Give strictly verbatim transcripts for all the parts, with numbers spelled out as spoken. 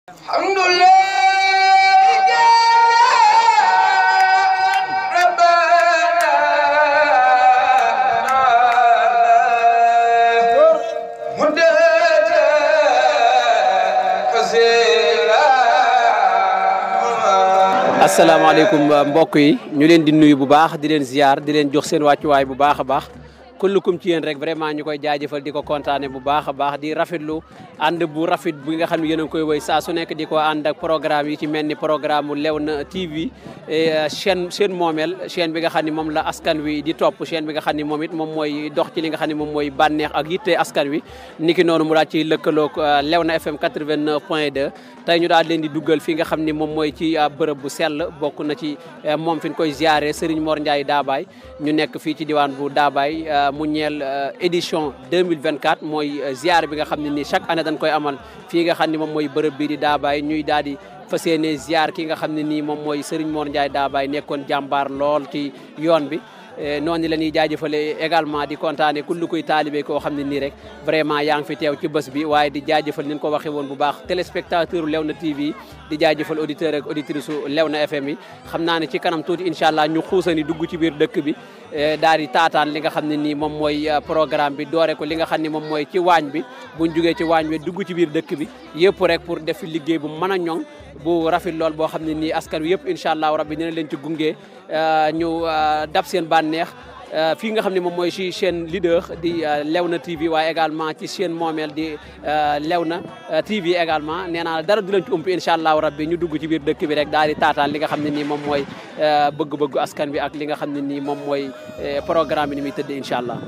asalaamaaleykum mbokk yi ñu leen di nuyu bu baax di leen ziar di leen jox seen wàccuwaay bu baax a baax kullukum ci yéen rek vraiment ñu koy jaajëfal di ko kontaane bu baax a baax di rafetlu ànd bu rafet bi nga xam ne yéen a ngi koy woy saa su nekk di ko ànd ak programme yi ci mel ni programme Léona T V chaîne chaîne moomeel chaîne bi nga xam ne moom la askan wi di topp chaîne bi nga xam ne moom it moom mooy dox ci li nga xam ne moom mooy bànneex ak yitte askan wi niki noonu mu daal ci lëkkaloog Léona F M quatre-vingt-neuf point deux tey ñu daal leen di duggal fi nga xam ne moom mooy ci bërëb bu sell bokk na ci moom fi ñu koy ziare Serigne Mor Ndiaye Dabaye ñu nekk fii ci diwaan bu Dabaye mu ñeel édition deux mille vingt-quatre mooy ziar bi nga xam ne nii chaque année dañ koy amal fii nga xam ne moom mooy bërëb bii di Dabaye ñuy daal di fas yéene ziar ki nga xam ne nii moom mooy Serigne Mor Ndiaye Dabaye nekkoon jàmbaar lool ci yoon bi noonu la ñuy jaajëfale également di kontaane kullu kuy taalibe koo xam ne nii rek vraiment yaa ngi fi teew ci bés bi waaye di jaajëfal ni ñu ko waxee woon bu baax téléspectateur Léona T V di jaajëfal auditeur ak auditrice u Léona F M yi xam naa ne ci kanam tuuti incha allah ñu xuusani dugg ci biir dëkk bi daal di taataan li nga xam ne nii moom mooy programme bi doore ko li nga xam ne moom mooy ci waañ bi buñ jugee ci waañ bi dugg ci biir dëkk bi yëpp rek pour def liggéey bu mën a ñoŋ bu rafet lool boo xam ne nii askan wi yëpp incha allah rabbi dina leen ci gunge ñu dab seen bànneex fii nga xam ne moom mooy ci chaîne leader di Léona T V waaye également ci chaîne moomeel di Léona T V également nee naa dara du leen ci ump incha allahu rabbi ñu dugg ci biir dëkk bi rek daal di taataan li nga xam ne nii moom mooy bëgg-bëggu askan bi ak li nga xam ne nii moom mooy programme bi ni muy tëdd incha allah.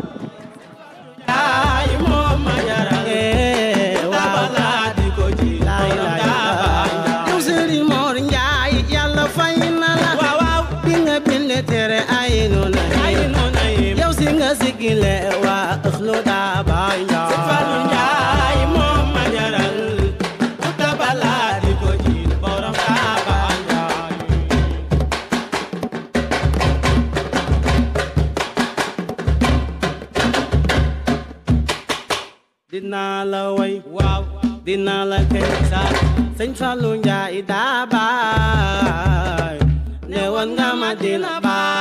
Sigile wa akhlu Dabaye Falu Njaay moom ma jaral utabala di ko jiin borom Dabaye Njaay dinaa la way waaw dinaa la kay sa Sëñ Falu Njaay Dabaye ne woon nga ma dina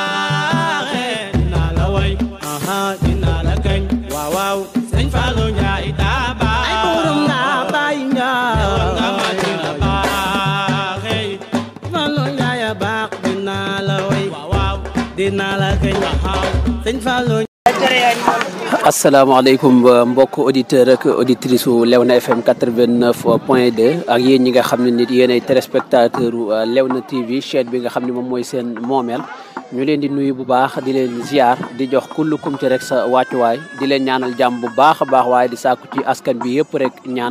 baaxe dinaa la way dinaa la kañ waaw waaw Sëñ Fallu Njaay Dabaye ay borom Dabaye Njaay nga ma dina baaxee Fallu Njaay a baax dinaa la way waaw waaw dinaa la kañ Sëñ Fallu asalaamaaleykum mbokk auditeur ak auditrice u Léona F M quatre-vingt-neuf point deux ak yéen ñi nga xam ne nit yéen ay téléspectateur u Léona T V chaîne bi nga xam ne moom mooy seen moomeel ñu leen di nuyu bu baax di leen ziar di jox kullukum ci rek sa wàccuwaay di leen ñaanal jàmm bu baax a baax waaye di sàkku ci askan bi yëpp rek ñaan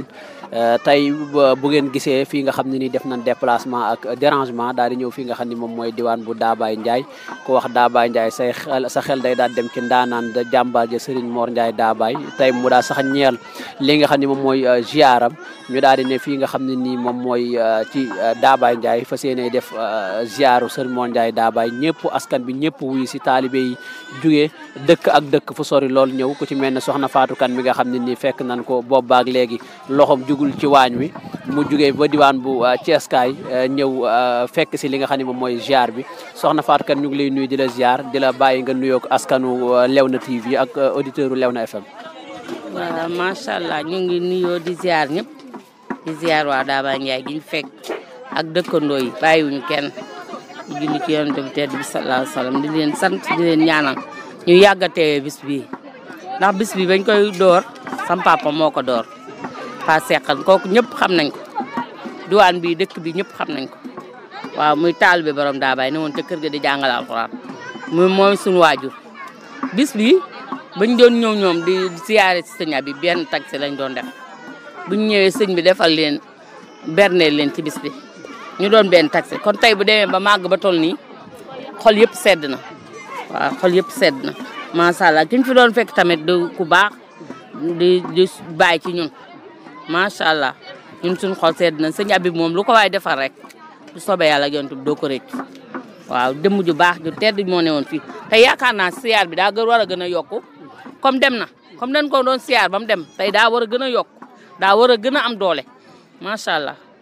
tey bu ngeen gisee fii nga xam ne ni def nañ déplacement ak dérangement daal di ñëw fii nga xam ne moom mooy diwaan bu Dabaye Ndiaye ku wax Dabaye Ndiaye say xel sa xel day daal dem ci ndaanaan da jàmbaar ja Serigne Mor Ndiaye Dabaye tey mu daal sax ñeel li nga xam ne moom mooy ziaram ñu daal di ne fii nga xam ne nii moom mooy ci Dabaye Ndiaye fas yéene def ziaru Serigne Mor Ndiaye Dabaye ñëpp askan bi ñëpp wuy si taalibe yi jugee dëkk ak dëkk fu sori lool ñëw ku ci mel ne soxna Fatou Kane mi nga xam ne nii fekk nañ ko boobu baag léegi loxom jugul ci waañ wi mu jugee ba diwaan bu Thiès kaay ñëw fekk si li nga xam ne moom mooy ziar bi soxna Fatou Kane ñu ngi lay nuyu di la ziar di la bàyyi nga nuyoo ko askanu Léona T V ak auditeur u Léona F M. waaw macha allah ñu ngi nuyoo di ziar ñëpp di ziar waa Dabaye Ndiaye gi ñu fekk ak dëkkandoo yi bàyyiwuñu kenn di julli ci yonent bi tedd bi sallallahu alayhi wa sallam di leen sant di leen ñaanal ñu yàgg a teewee bis bii ndax bis bi bañ koy door sam papa moo ko door pa seqal kooku ñëpp xam nañ ko diwaan bi dëkk bi ñëpp xam nañ ko waaw muy taalibe borom Dabaye ne woon te kër ga di jàngale alxuraan muy mooy suñu waajur bis bi bañ doon ñëw ñoom di siyaare si sëñ bi benn taxi lañ doon def buñ ñëwee sëñ bi defal leen berneel leen ci bis bi ñu doon benn taxi kon tey bu demee ba màgg ba toll nii xol yëpp sedd na waaw xol yëpp sedd na macha allah ki ñu fi doon fekk tamit du ku baax di di bàyyi ci ñun macha allah ñun suñu xol sedd na sëñ Abib moom lu ko waay defar rek bu soobee yàlla yontu doo ko rëcc waaw dëmm ju baax ju tedd moo ne woon fii te yaakaar naa siyaar bi daa gën war a gën a yokku comme dem na comme dañ ko doon siyaar ba mu dem tey daa war a gën a yokku daa war a gën a am doole macha allah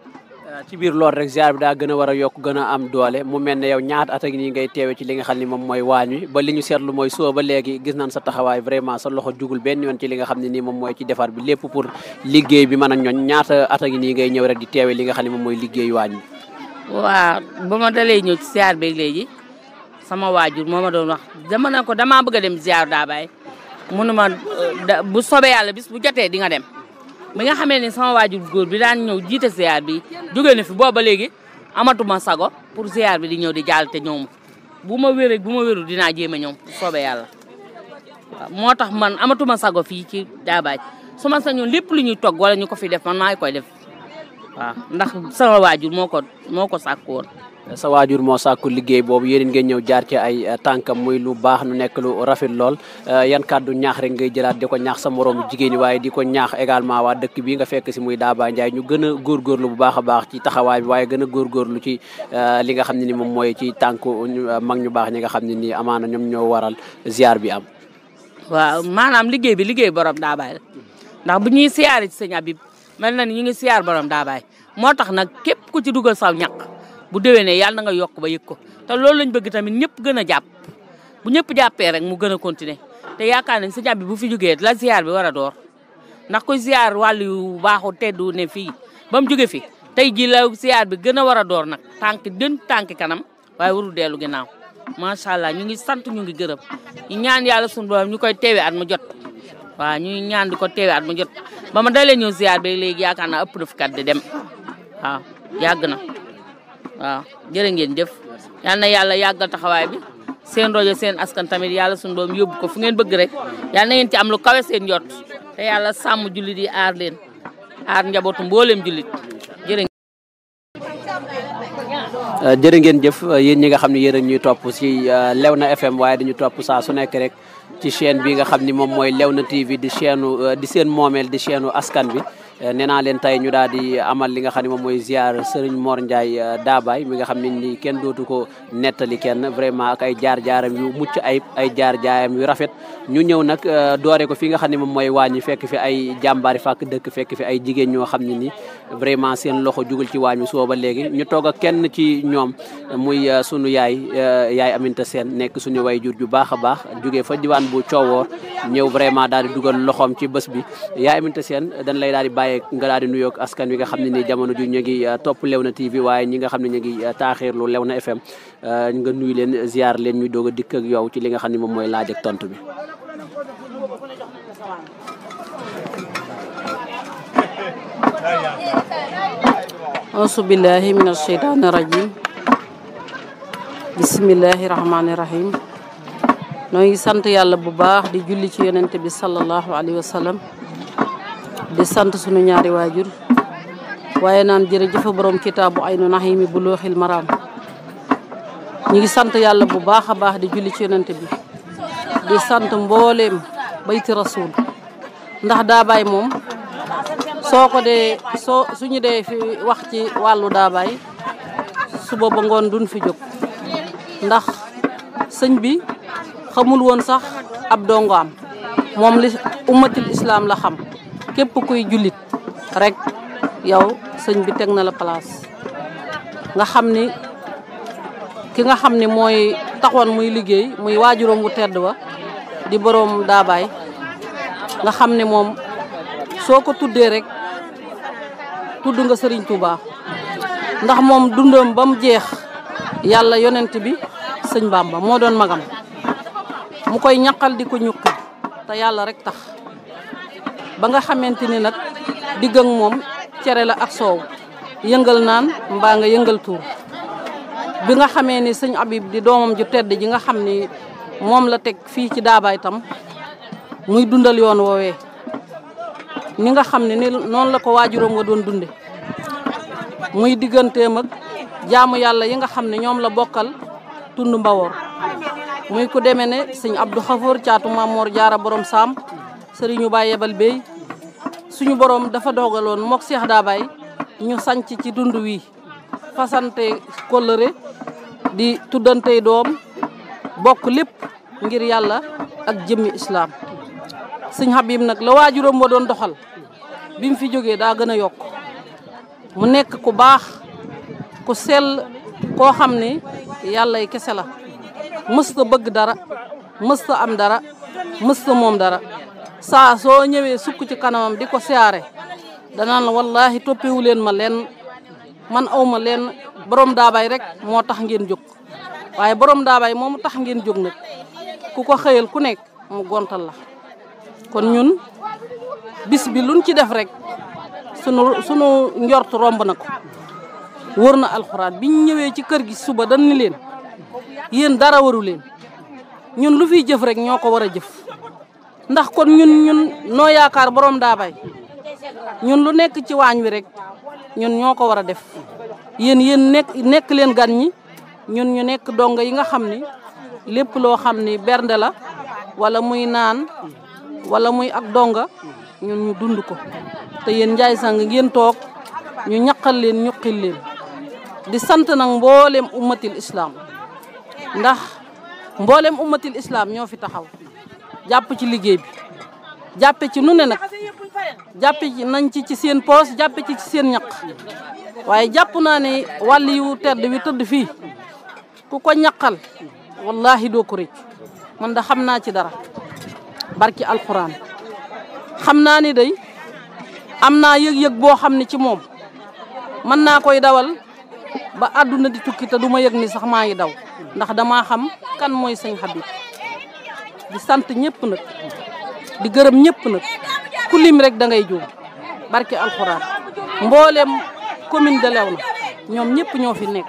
ci biir loolu rek ziar bi daa gën a war a yokk gën a am doole mu mel ne yow ñaata at ak nii ngay teewe ci li nga xam ne moom mooy waañ wi ba li ñu seetlu mooy soo ba léegi gis nañ sa taxawaay vraiment sa loxo jugul benn yoon ci li nga xam ne nii moom mooy ci defar bi lépp pour liggéey bi mën a ñoñ ñaata at ak nii ngay ñëw rek di teewe li nga xam ne moom mooy liggéey waañ wi. waaw ba ma dalee ñëw ci ziar beeg léegi sama waajur moo ma doon wax dama ne ko damaa bëgg a dem ziar daa baay munuma bu sobee yàlla bis bu jotee di nga dem bi nga xamee ni sama waajur góor bi daan ñëw jiite ziar bi jóge na fi booba léegi amatuma sago pour ziar bi di ñëw di jàll te ñëw ma bu ma wéree bu ma wéru dinaa jéem a ñëw soobee yàlla waaw moo tax man amatuma sago fii ci Daabaaj su ma sañoon lépp lu ñuy togg wala ñu ko fi def man maa koy def waaw ndax sama waajur moo ko moo ko sàkku woon. sa waajur moo sàkku liggéey boobu yéen ngeen ñëw jaar ci ay tànkam muy lu baax nu nekk lu rafet lool yan kàddu ñaax rek ngay jëlaat di ko ñaax sa moroomu jigéen ñi waaye di ko ñaax également waa dëkk bi nga fekk si muy Daba Ndiaye ñu gën a góorgóorlu bu baax a baax ci taxawaay bi waaye gën a góorgóorlu ci li nga xam ne ni moom mooy ci tànku mag ñu baax ñi nga xam ne nii amaana ñoom ñoo waral ziar bi am. waaw maanaam liggéey bi liggéey borom Daabaay la ndax bu ñuy siyaare ci sëñ Abib mel na ni ñu ngi siyaar borom Daabaay moo tax nag képp ku ci dugal saw ñaq bu déwénee yàlla na nga yokk ba yëg ko te loolu lañ bëgg tamit ñëpp gën a jàpp bu ñëpp jàppee rek mu gën a continuer te yaakaar nañ sëñ Abib bu fi jógee la ziar bi war a door ndax koy ziar wàllu yu baaxu teddu ne fii ba mu jóge fi tey ji la ziar bi gën a war a door nag tànk gën tànk kanam waaye warul dellu ginnaaw macha allah ñu ngi sant ñu ngi gërëm ñu ñaan yàlla sunu borom ñu koy teewee at mu jot waaw ñu ñaan di ko teewee at mu jot ba ma dalee ñëw ziar bi léegi yaakaar naa ëpp na fi kat di dem waaw yàgg na waaw jërë ngeen jëf yal na yàlla yàggal taxawaay bi seen rajo seen askan tamit yàlla sunu doom yóbbu ko fu ngeen bëgg rek yal na ngeen ci am lu kawe seen jot te yàlla sàmm jullit yi aar leen aar njabootu mbooleem jullit jërë jërë ngeen jëf yéen ñi nga xam ne yéen a ñuy topp ci Léona F M waaye dañu topp saa su nekk rek ci chaîne bi nga xam ni moom mooy Léona T V di chaîne di seen moomeel di chaîne askan bi nee naa leen tey ñu daal di amal li nga xam ne moom mooy ziar Serigne Mor Ndiaye Dabaye mi nga xam ne ni kenn dootu ko nettali kenn vraiment ak ay jaar-jaaram yu mucc ayib ay jaar-jaaram yu rafet ñu ñëw nag doore ko fi nga xam ne moom mooy waañ fekk fi ay jàmbaari fàkk dëkk fekk fi ay jigéen ñoo xam ne ni vraiment seen loxo jugul ci waañ wi soo ba léegi ñu toog ak kenn ci ñoom muy sunu yaay yaay Aminta Sène nekk suñu way jur ju baax a baax jugee fa diwaan bu coowoor ñëw vraiment daal di dugal loxoom ci bés bi yaay Aminta Sène dañ lay daal di bàyyee nga daal di nuyoog askan wi nga xam ne ni jamono ju ñu ngi topp Léona T V waaye ñi nga xam ne ñu ngi taaxirlu Léona F M nga nuyu leen ziar leen ñu doog a dikk ak yow ci li nga xam ne moom mooy laaj ak tontu bi. auzu billahi mina sheytaani rajim bismillahi rahmaani rahim noo ngi sant yàlla bu baax di julli ci yonente bi sallallahu alayhi wa sallam di sant sunu ñaari waajur waaye naan jërëjëf borom kitaabu aynu naximi bu looxil maraam ñu ngi sant yàlla bu baax a baax di julli ci yonente bi di sant mbooleem bayti rasul ndax Daabaay moom soo ko dee soo suñu dee fi wax ci wàllu Daabaay suba ba ngoon duñ fi jóg ndax sëñ bi xamul woon sax ab dongo am moom li ummatul islam la xam képp kuy jullit rek yow sëñ bi teg na la place nga xam ni ki nga xam ni mooy taxoon muy liggéey muy waajuram wu tedd wa di boroom Daabaay nga xam ne moom soo ko tuddee rek tudd nga Serigne Touba ndax moom dundam ba mu jeex yàlla yonent bi sëñ Bamba moo doon magam mu koy ñaqal di ko ñukki te yàlla rek tax ba nga xamante ni nag digg ak moom cere la ak soow yëngal naan mbaa nga yëngal tuur bi nga xamee ni sëñ Abib di doomam ju tedd ji nga xam ni moom la teg fii ci Daabaay tam muy dundal yoon woowee ni nga xam ne ni noonu la ko waajuram nga doon dunde muy digganteem ak jaamu yàlla yi nga xam ne ñoom la bokkal tund Mbawoor muy ku demee ne sëñ Abdou Xafoor caatu Mamoor Jaara borom saam sëriñu Baay Yebal Bey suñu borom dafa dogaloon mook Seex Daabaay ñu sanc ci dund wi fasante kóllëre di tuddante doom bokk lépp ngir yàlla ak jëmmi islaam sëñ Habib nag la waajuram wa doon doxal bi mu fi jógee daa gën a yokk mu nekk ku baax ku sell koo xam ni yàlla yi kese la mësta bëgg dara mësta am dara mësta moom dara saa soo ñëwee sukk ci kanamam di ko siyaare danaan la wallahi toppewu leen ma leen man awma leen borom daabay rek moo tax ngeen jóg waaye borom daabay moomu tax ngeen jóg nag ku ko xëyal ku nekk mu gontal la kon ñun bis bi luñ ci def rek sunu sunu njort romb na ko wër na alxuraan biñ ñëwee ci kër gi suba dañ ni leen yéen dara waru leen ñun lu fiy jëf rek ñoo ko war a jëf ndax kon ñun ñun noo yaakaar borom daabay ñun lu nekk ci waañ wi rek ñun ñoo ko war a def yéen yéen nekk nekk leen gan ñi ñun ñu nekk donga yi nga xam ni lépp loo xam ni bernde la wala muy naan wala muy ak donga ñun ñu dund ko te yéen Ndiaye Sang ngeen toog ñu ñaqal leen ñuqil leen di sant nag mboolem ummatil islam ndax mboolem ummatil islam ñoo fi taxaw jàpp ci liggéey bi jàppe ci nu ne nag jàppe ci nañ ci ci seen poos jàppe ci ci seen ñaq waaye jàpp naa ne wàll yu tedd wi tëdd fii ku ko ñaqal wallahi doo ko rëcc man da xam naa ci dara barki alquran xam naa ni day am naa yëg-yëg boo xam ne ci moom mën naa koy dawal ba àdduna di tukki te du ma yëg ni sax maa ngi daw ndax damaa xam kan mooy sëñ Habib di sant ñëpp nag di gërëm ñëpp nag ku lim rek da ngay juum barki alxuraan mboolem commune de Léona ñoom ñëpp ñoo fi nekk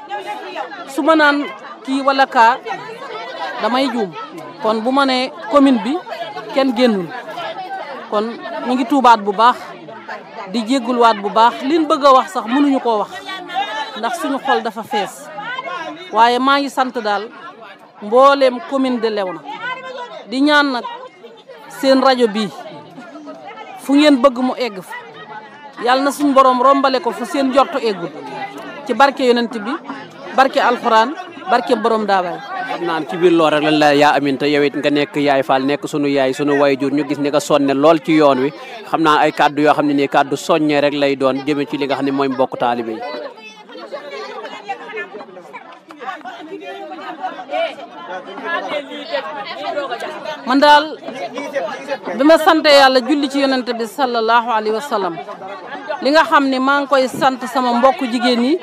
su ma naan kii wala kaa damay juum kon bu ma nee commune bi kenn génnul kon ñu ngi tuubaat bu baax di jéggulwaat bu baax liñ bëgg a wax sax mënuñu koo wax ndax suñu xol dafa fees waaye maa ngi sant daal mbooleem commune de Léona di ñaan nag seen rajo bii fu ngeen bëgg mu egg fa yàlla na suñu borom rombale ko fu seen jortu eggul ci barke yonent bi barke alxuraan barke borom daabay xam naan ci biir lool rek lan la yaa aminta yow it nga nekk yaay Fall nekk sunu yaay sunu wayjur ñu gis ni nga sonne lool ci yoon wi xam naa ay kàddu yoo xam ne nii kàddu soññee rek lay doon jëme ci li nga xam ne mooy mbokk taalibe yi. man daal bi ma sante yàlla julli ci yonent bi sallallahu alayhi wa sallam li nga xam ne maa ngi koy sant sama mbokk jigéen yi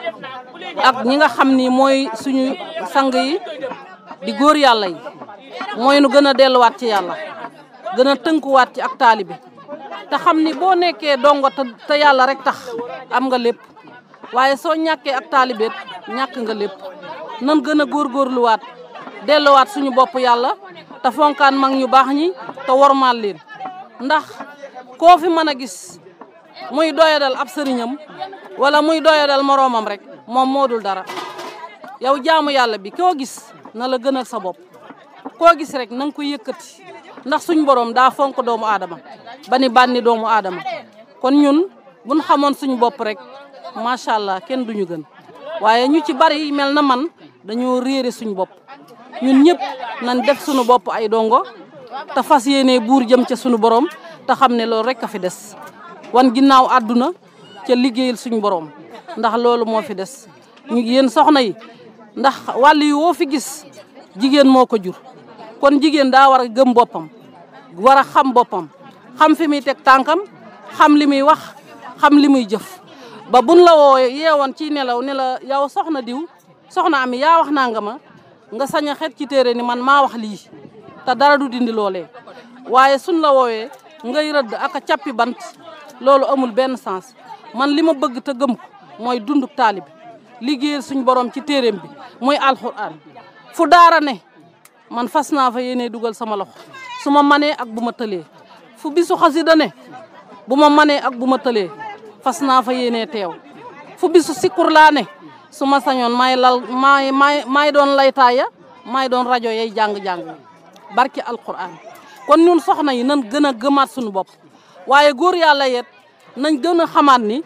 ak ñi nga xam ni mooy suñu sang yi di góor yàlla yi mooy nu gën a delluwaat ci yàlla gën a tënkuwaat ci ak taalibe te xam ni boo nekkee dongo te yàlla rek tax am nga lépp waaye soo ñàkkee ak taalibeet ñàkk nga lépp nan gën a góorgóorluwaat delluwaat suñu bopp yàlla te fonkaan mag ñu baax ñi te wormaal leen ndax koo fi mën a gis muy doyadal ab sëriñam wala muy doyadal moroomam rek moom moo dul dara yow jaamu yàlla bi koo gis na la gënal sa bopp koo gis rek na nga ko yëkkati ndax suñ borom daa fonk doomu aadama ba ni bànni doomu aadama kon ñun buñ xamoon suñu bopp rek macha allah kenn duñu gën waaye ñu ci bari mel na man dañoo réere suñu bopp ñun ñëpp nañ def suñu bopp ay dongo te fas yéene buur jëm ca suñu borom te xam ne loolu rek a fi des wan ginnaaw àdduna ca liggéeyal suñu borom ndax loolu moo fi des ñu yéen soxna yi ndax wàll yi woo fi gis jigéen moo ko jur kon jigéen daa war a gëm boppam war a xam boppam xam fi muy teg tànkam xam li muy wax xam li muy jëf ba buñ la woo yeewoon ci nelaw ne la yow soxna diw soxna ami yaa wax naa nga ma nga sañ a xet ci téere ni man maa wax lii te dara du dindi loolee waaye suñ la woowee ngay rëdd ak a cappi bant loolu amul benn sens man li ma bëgg te gëm ko mooy dunduk taalibi liggéeyal suñ borom ci téereem bi muy alxuraan fu daara ne man fas naa fa yéene dugal sama loxo su ma manee ak bu ma tëlee fu bisu xasida ne bu ma manee ak bu ma tëlee fas naa fa yéene teew fu bisu sikkur laa ne su ma sañoon maay lal maay maay maay doon laytaaya maay doon rajo yay jàng-jàng barki alquran kon ñun soxna yi nan gën a gëmaat suñu bopp waaye góor yàlla yet nañ gën a xamaat ni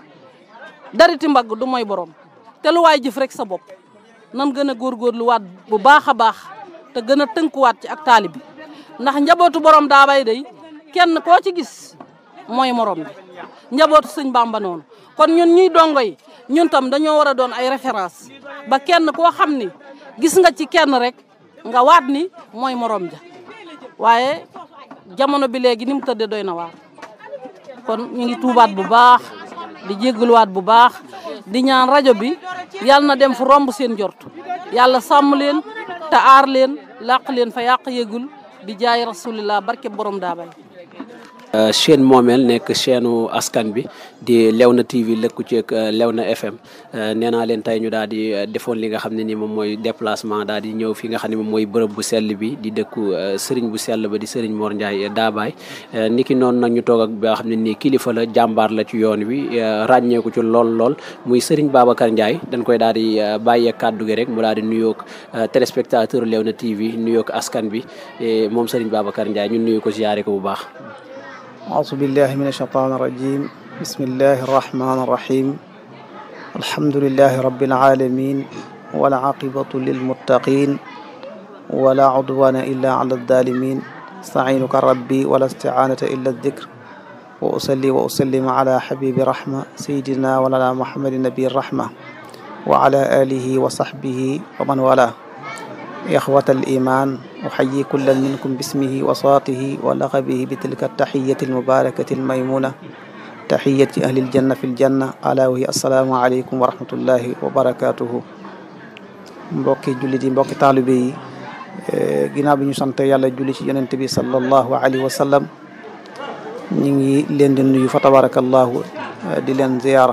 dariti mbagg du mooy borom te lu waay jëf rek sa bopp nan gën a góorgóorluwaat bu baax a baax te gën a tënkuwaat ci ak taali bi ndax njabootu borom daa bay day kenn koo ci gis mooy morom bi njabootu sëñ Bamba noonu kon ñun ñuy dongo yi ñun tam dañoo war a doon ay référence ba kenn koo xam ni gis nga ci kenn rek nga waat ni mooy morom ja waaye jamono bi léegi ni mu tëddee doy na waar kon ñu ngi tuubaat bu baax di jéggaluwaat bu baax di ñaan rajo bi yàlla na dem fu romb seen jort yàlla sàmm leen te aar leen làq leen fa yàq yëgul bi jaay rasulillah barke borom daa bay chaîne moomeel nekk chaîne askan bi di Léona T V lëkku ci ak Léona F M nee naa leen tey ñu daal di defoon li nga xam ne ni moom mooy déplacement daal di ñëw fi nga xam ne moom mooy bërëb bu sell bi di dëkku sëriñ bu sell ba di sëriñ Mor Ndiaye Dabaye niki noonu nag ñu toog ak ba xam ne nii kilifa la jàmbaar la ci yoon wi ràññeeku ci lool lool muy sëriñ Babacar Ndiaye dañ koy daal di bàyyee kàddu gi rek mu daal di nuyoog téléspectateur Léona T V nuyoog askan bi moom sëriñ Babacar Ndiaye ñun nuyu ko ziyaare ko bu baax. أعوذ بالله من الشيطان الرجيم بسم الله الرحمن الرحيم الحمد لله رب العالمين والعاقبة للمتقين ولا عدوان إلا على الظالمين استعينك ربي ولا استعانة إلا الذكر وأصلي وأسلم على حبيب رحمة سيدنا ولنا محمد النبي الرحمة وعلى آله وصحبه ومن والاه إخوة الإيمان أحيي كل منكم باسمه وصاته ولقبه بتلك التحية المباركة الميمونة تحية أهل الجنة في الجنة ألا وهي السلام عليكم ورحمة الله وبركاته mbokki jullit yi mbokki taalibe yi ginnaaw bi ñu sant yàlla julli ci yonent bi sallallahu alayhi wa sallam ñu ngi leen di nuyu fa tabarakallahu di leen ziyaara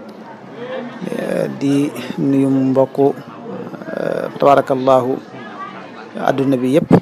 di nuyu mbokku fa tabarakallahu adduna bi yëpp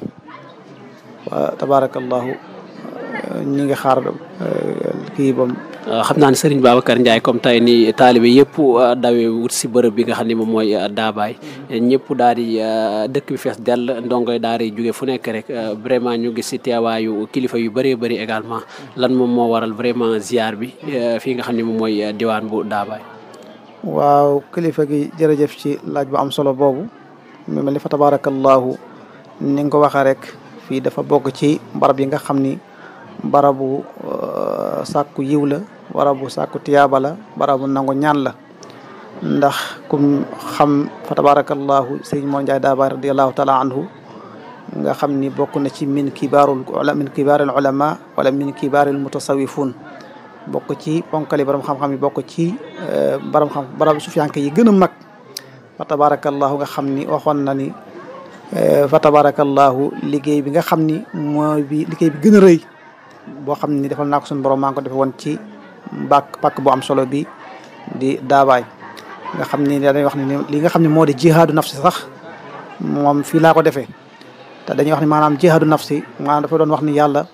wa tabarakallahu ñi ngi xaar kii bam xam naa ne sëriñ Babacar Ndiaye comme tey ni taalibe yëpp dawee wut si bërëb bi nga xam ne moom mooy Dabaye ñëpp daal di dëkk bi fees dell ndongoy daara yi jóge fu nekk rek vraiment ñu gis si teewaayu kilifa yu bëree bëri également lan moom moo waral vraiment ziar bi fii nga xam ne moom mooy diwaan bu Dabaye. waaw kilifa gi jërëjëf ci laaj bu am solo boobu mu mel ni fa tabarakallahu ni nga ko waxee rek fii dafa bokk ci barab yi nga xam ni barabu sàkku yiw la barabu sàkku tiyaaba la barabu nangu ñaan la ndax kum xam fa tabarakallahu sëriñ Mor Ndiaye Dabaye radiallahu taala anhu nga xam ni bokk na ci min kibaarul min kibaaril ulama wala min kibaaril mutasawifun bokk ci ponkali borom xam-xam yi bokk ci borom xam barabu sufiyanke yi gën a mag fa tabarakallahu nga xam ni waxoon na ni fa tabarakallahu liggéey bi nga xam ni mooy bi liggéey bi gën a rëy boo xam ni defal naa ko suñu borom maa ngi ko defe woon ci bàkk pàkk bu am solo bi di Dabaye nga xam ni dañuy wax ni li nga xam ne moo di jihaadu nafsi sax moom fii laa ko defee te dañuy wax ni maanaam jihaadu nafsi maanaam dafa doon wax ni yàlla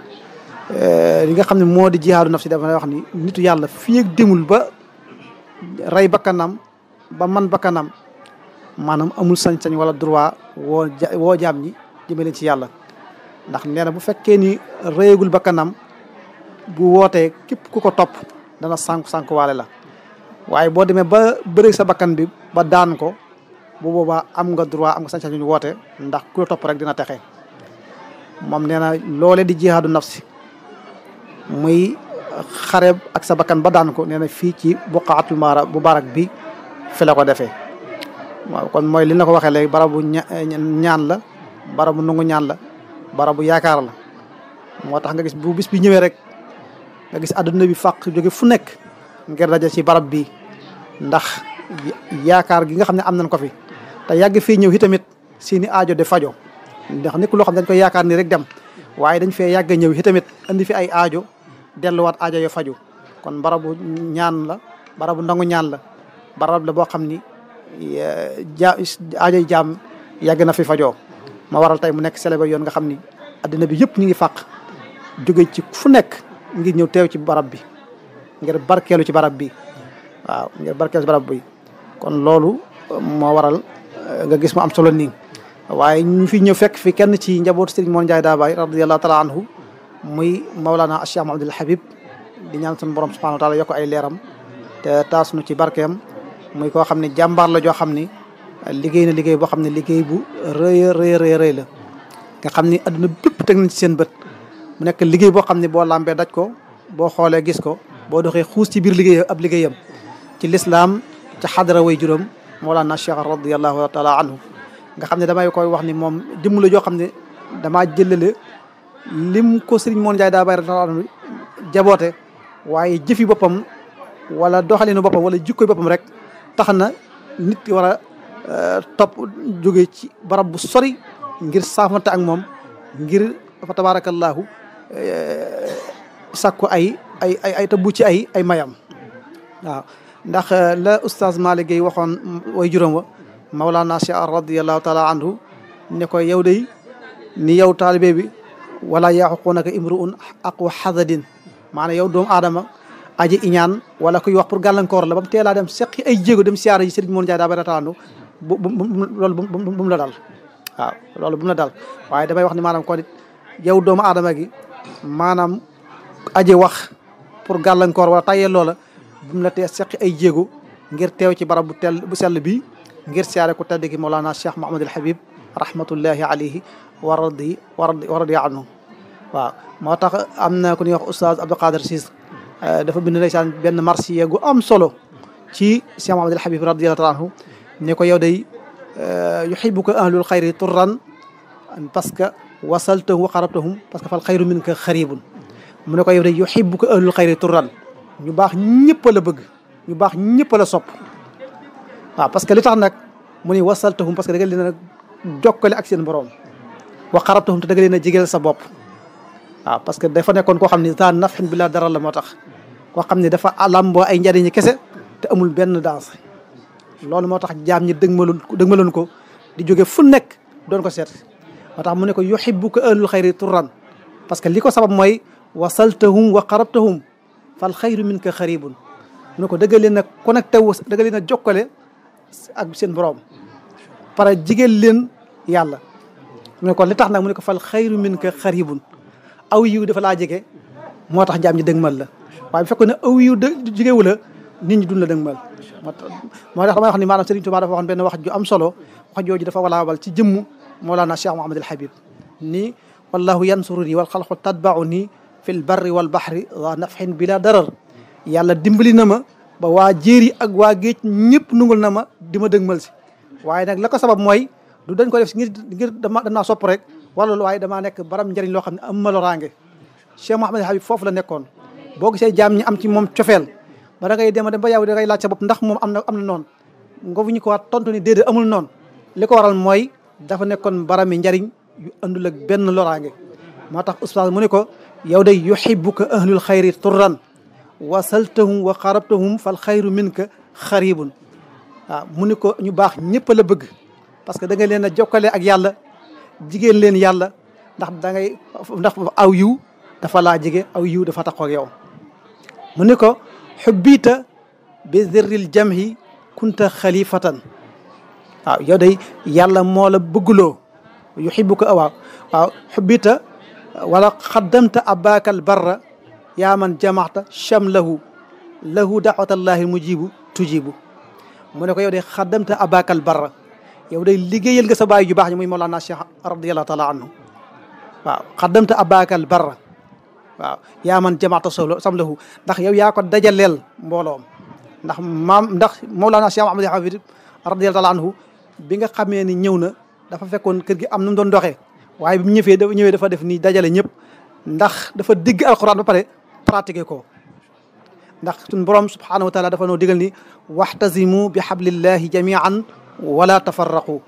li nga xam ne moo di jihaadu nafsi dafa wax ni nitu yàlla fii ak demul ba rey bakkanam ba man bakkanam maanaam amul sañ-sañ wala droit woo woo jaam ñi jëmale ci yàlla ndax nee na bu fekkee ni réyagul bakkanam bu wootee képp ku ko topp dana sànku sànku waale la waaye boo demee ba bëri sa bakkan bi ba daan ko bu boobaa am nga droit am nga sañ-sañ ñu woote ndax ku la topp rek dina texe moom nee na loole di jihaadu nafsi muy xare ak sa bakkan ba daan ko nee na fii ci buqaatul mubaarak bi fi la ko defee waaw kon mooy li na ko waxee léegi barabu ñaan la barabu nungu ñaan la barabu yaakaar la moo tax nga gis bu bis bi ñëwee rek nga gis àdduna bi fàq jóge fu nekk ngir daje ci barab bi ndax yaakaar gi nga xam ne am nañ ko fi te yàgg fii ñëw itamit seeni aajo de fajo ndax nekk loo xam ne dañ koy yaakaar ni rek dem waaye dañ fee yàgg ñëw itamit indi fi ay aajo delluwaat aajo yo faju kon barabu ñaan la barabu ndangu ñaan la barab la boo xam ni ja aajoy jaam yàgg na fi fajoo ma waral tey mu nekk célébé yoon nga xam ni addina bi yëpp ñu ngi fàq jóge ci fu nekk ngir ñëw teew ci barab bi ngir barkeelu ci barab bi waaw ngir barkeelu ci barab bi kon loolu moo waral nga gis mu am solo nii waaye ñu fi ñëw fekk fi kenn ci njabootu Serigne Mor Ndiaye Dabaye radiyallahu taala anhu muy Mawlana Cheikh Abdoul Habib di ñaan suñu borom subhanahu wa taala yokk ay leeram te taas nu ci barkeem muy koo xam ne jàmbaar la joo xam ni liggéey na liggéey boo xam ne liggéey bu rëy rëy rëy rëy la nga xam ni adduna bépp teg nañ ci seen bët mu nekk liggéey boo xam ne boo lambee daj ko boo xoolee gis ko boo doxee xuus ci biir liggéey ab liggéeyam ci lislaam ca xadara way juróom Mawlana Cheikh radiyallahu taala anhu nga xam ne damay koy wax ni moom jëmm la joo xam ne damaa jëlale lim ko Serigne Mor Ndiaye daa bàyyi taala anhu jaboote waaye jëfi boppam wala doxalinu boppam wala jikkoy boppam rek tax na nit ki war a topp jóge ci barab bu sori ngir saafante ak moom ngir fa tabarakallahu sàkku ay ay ay ay tabbu ci ay ay mayam waaw ndax la oustaz Malick Gueye waxoon way juróom wa Mawlana Cheikh radiyallahu taala anhu ne ko yow day ni yow taalibe bi wala yaxuqunaka imruun aqwa xadadin maanaam yow doomu aadama aji iñaan wala kuy wax pour gàllankoor la ba mu teelaa dem seqi ay jéego dem siyaara yi Serigne Mor Ndiaye daa bari taala bu bu loolu bu mu la dal waaw loolu bu mu la dal waaye damay wax ni maanaam kon it yow doomu aadama gi maanaam aji wax pour gàllankoor wala tayee loola bu mu la tee seqi ay jéego ngir teew ci barab bu tell bu sell bi ngir siyaare ku tedd gi Mawlana Cheikh Mouhamadul Habib rahmatullahi alayhi wa radi wa radi wa radi anhu waaw moo tax am na ku ñuy wax oustaz Abdou Qadir Sis dafa bind ndeysaan benn marsiya gu am solo ci Cheikh Mouhamadul Habib radiyallahu taala anhu ne ko yow day yuhibbuka ahlul xayri turran parce que wasaltahum wa qarabtahum parce que fal xayru minka xaribun mu ne ko yow day yuhibbuka ahlul xayri turran ñu baax ñëpp la bëgg ñu baax ñëpp la sopp waaw parce que li tax nag mu ni wasaltahum parce que da nga leen a jokkale ak seen borom wa qarabtahum te da nga leen a jigeel sa bopp waaw parce que dafa nekkoon koo xam ne taa nafxin bi laa dara la moo tax koo xam ne dafa lamboo ay njariñi kese te amul benn danse loolu moo tax jaam ñi dëgmaloon dëgmaloon ko di jóge fu nekk doon ko seet moo tax mu ne ko yuhibbuka ahlul xayri turran parce que li ko sabab mooy wasaltahum wa qarabtahum fal xayru minka xaribun mu ne ko dëgg leen a connecté wu dëgg leen a jokkale ak seen borom pare jigéen leen yàlla mu ne ko li tax nag mu ne ko fal xayru minka xaribun aw yiw dafa laa jege moo tax jaam ñi dëgmal la waaye bu fekkoon ne aw yiw de jegewu la nit ñi dun la dëgmal moo tax moo tax damay wax ni maanaam Serigne Touba dafa waxoon benn wax ju am solo wax jooju dafa walaabal ci jëmmu Mawlana Cheikh Mouhamadul Habib nii wallahu yansuruni wal xalqu tatbauni fil barri wal bahri wa nafhin bila darar yàlla dimbali na ma ba waa jéeri ak waa géej ñëpp nungul na ma di ma dëgmal si waaye nag la ko sabab mooy du dañ ko def ngir ngir dama danaa sopp rek wala waaye damaa nekk baram njëriñ loo xam ne am ma loraange Cheikh Mouhamadul Habib foofu la nekkoon boo gisee jaam ñi am ci moom cofeel ba da ngay dem a dem ba yow da ngay laaj sa bopp ndax moom am na am na noonu nga fu ñu ko waat tontu ni déedéet amul noonu li ko waral mooy dafa nekkoon barami njariñ yu andul ak benn loraange moo tax oustaz mu ne ko yow day yuhibbuka ahlul xayri turran wasaltahum wa qarabtahum fal xayru minka xaribun waaw mu ne ko ñu baax ñëpp la bëgg parce que da nga leen a jokkale ak yàlla jigéen leen yàlla ndax da ngay ndax aw yiw dafa laa jige aw yiw dafa taxaw ak yow mu ne ko xubbita bi zirril jamhi kunta xalifatan waaw yow day yàlla moo la bëgguloo yuhibbuka waaw waaw xubbita wala xaddamta abakal barra yaa man jamaxta chamlahu lahu daawatallahi mujibu tujibu mu ne ko yow day xaddamta abakal barra yow day liggéeyal nga sa baay ju baax ñi muy Mawlana Cheikh radiyallahu taala anhu waaw xaddamta abakal barra waaw yaa man jamaxta samlahu ndax yow yaa ko dajaleel mbooloom ndax maam ndax Mawlana Cheikh Mouhamadul Habib radiyallahu taala anhu bi nga xamee ni ñëw na dafa fekkoon kër gi am nu mu doon doxee waaye bi mu ñëwee dafa ñëwee dafa def nii dajale ñëpp ndax dafa digg alquran ba pare pratiquer ko ndax suñ borom subhanahu wa taala dafa noo digal ni waxtasimu bi hablillahi jamian wala tafarraqu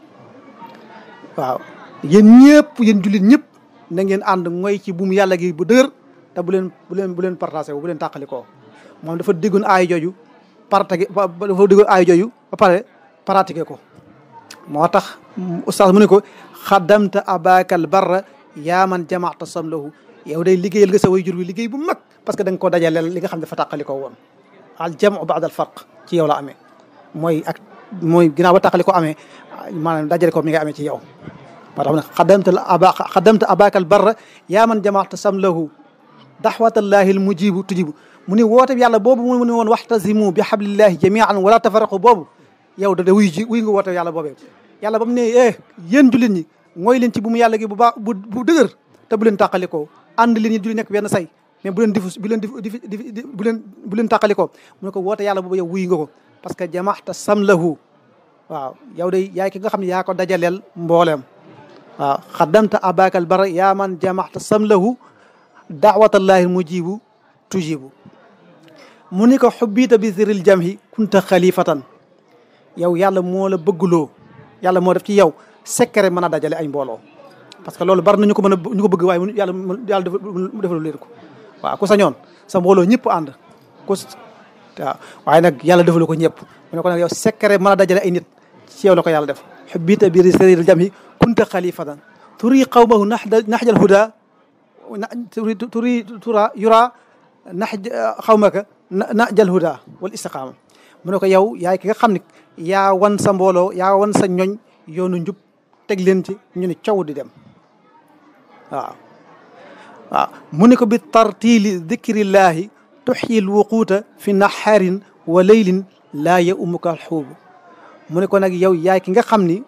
waaw yéen ñëpp yéen jullit ñëpp na ngeen ànd mooy ci buum yàlla gi bu dëgër te bu leen bu leen bu leen partagé bu leen tàqali ko moom dafa déggoon aay jooju partage dafa déggoon aay jooju ba pare pratiquer ko moo tax oustaz mu ne ko xaddamta abakal barra yaa man jamaata samlahu yow day liggéeyal nga sa way jur wi liggéey bu mag parce que da nga ko dajaleel li nga xam ne dafa tàqali ko woon al jamu baad al farq ci yow la amee mooy ak mooy ginnaaw ba tàqali ko amee maanaam dajale ko mi nga amee ci yow moo tax ne xaddamta aba xaddamta abakal barra yaa man jamaata samlahu daxwatallahi al mujibu tujibu mu ni woote yàlla boobu mu ne woon waxtasimu bi hablillahi jamian wala tafarraqu boobu yow da da wuy ji wuy nga woote yàlla boobee yàlla ba mu ne eh yéen jullit ñi mooy leen ci bu mu yàlla gi bu baax bu bu dëgër te bu leen tàqalikoo ànd leen ñi julli nekk benn say mais bu leen difu bu leen difu di bu leen bu leen tàqali ko mu ne ko woote yàlla boobu yow wuy nga ko parce que jamaxta samlahu waaw yow day yaay ki nga xam ne yaa ko dajaleel mbooleem waaw xaddamta abakal bara yaa man jamaxta samlahu daawatallahi mujibu tujibu mu ni ko xubbiita bi siril jamhi kunta xalifatan yow yàlla moo la bëggloo yàlla moo def ci yow secret mën a dajale ay mbooloo parce que loolu bari na ñu ko mën a ñu ko bëgg waaye yàlla yàlla defalu leen ko waaw ku sañoon sa mbooloo ñëpp ànd ku waaw waaye nag yàlla defalu ko ñëpp mu ne ko nag yow secret mën a dajale ay nit ci yow la ko yàlla def xubbiita bi siril jamhi kunta xalifatan turi qawmahu naxjal huda turi turi tura yura nax xawmaka naxjal huda wal istiqaama mu ne ko yow yaay ki nga xam ne yaa wan sa mbooloo yaa wan sa ñoñ yoonu njub teg leen ci ñu ne caw di dem waaw waaw mu ne ko bi tartili dicrillahi tuxyi lwuquuta fi naxaarin wa leylin laa ya umuka alxuubu mu ne ko nag yow yaay ki nga xam ni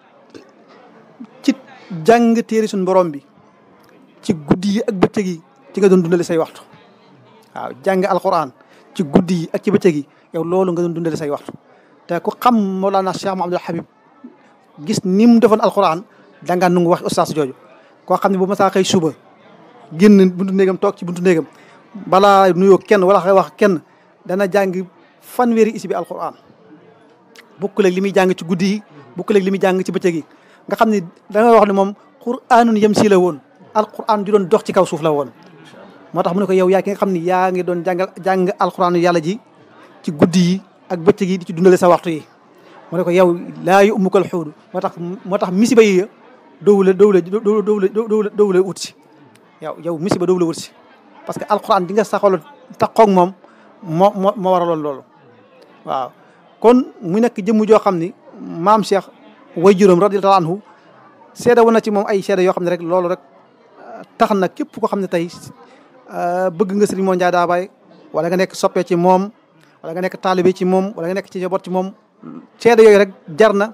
ci jàng téere suñ borom bi ci guddi yi ak bëccëg yi ci nga doon dundale say waxtu waaw jàng alquran ci guddi yi ak ci bëccëg yi yow loolu nga doon dundale say waxtu te ku xam Mawlana Cheikh Mouhamadoul Habib gis ni mu defoon alquran dangaa nu ngi wax ustaas jooju koo xam ne bu masaa xëy suba génn buntu néegam toog ci buntu néegam balaa nuyoo kenn wala xëy wax kenn dana jàng fanweeri isi bi alquran bokkul ak li muy jàng ci guddi yi bokkul ak li muy jàng ci bëccëg yi nga xam ne da nga wax ne moom quraanun yem si la woon alquran ju doon dox ci kaw suuf la woon moo tax mu ne ko yow yaa ki nga xam ne yaa ngi doon jàngal jàng alquran yàlla ji ci guddi yi ak bëccëg yi di ci dundale sa waxtu yi mu ne ko yow laa yu umukal xuudu moo tax moo tax misiba yi dowula dowula dowula dowula dowula wut si yow yow misiba dowula wut si parce que alquran di nga saxolo taxoog moom moo moo moo waraloon loolu waaw kon mu nekk jëmm joo xam ni maam Cheikh way juróom radiyallahu anhu seede woon na ci moom ay seede yoo xam ne rek loolu rek tax na képp koo xam ne tey bëgg nga Serigne Mor Ndiaye Dabaye wala nga nekk soppee ci moom wala nga nekk taalibe ci moom wala nga nekk ci njaboot ci moom seede yooyu rek jar na